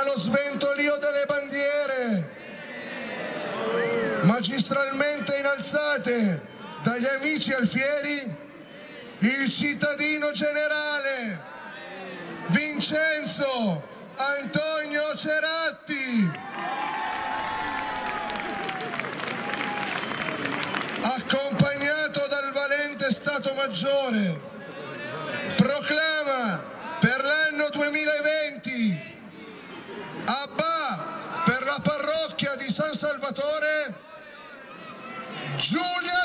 allo sventolio delle bandiere magistralmente innalzate dagli amici alfieri, il cittadino generale Vincenzo Antonio Ceratti, accompagnato dal valente Stato Maggiore, proclama per l'anno 2020 Abbà per la parrocchia di San Salvatore Giulia